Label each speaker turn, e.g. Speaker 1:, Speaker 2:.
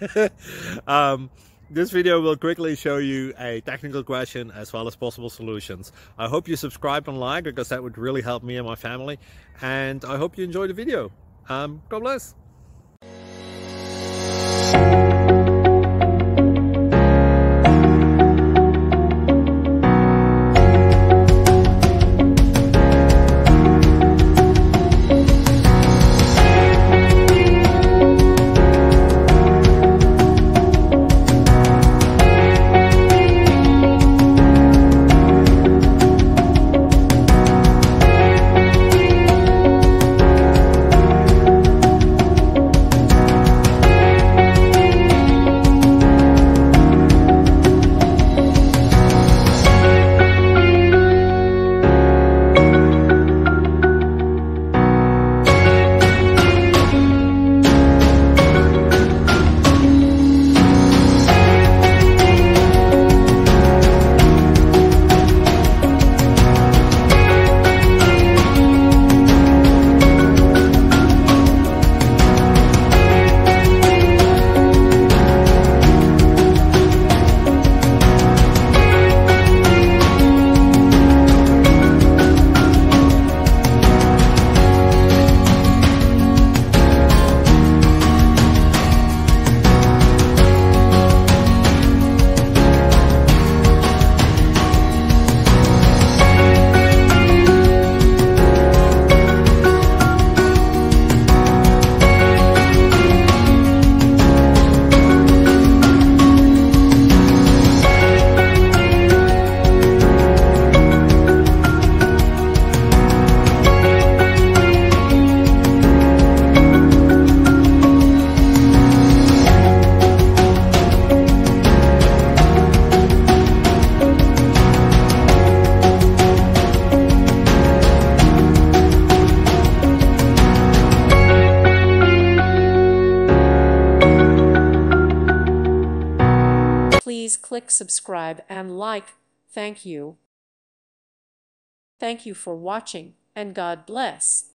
Speaker 1: This video will quickly show you a technical question as well as possible solutions. I hope you subscribe and like, because that would really help me and my family. And I hope you enjoy the video. God bless.
Speaker 2: Please click subscribe and like. Thank you. Thank you for watching, and God bless.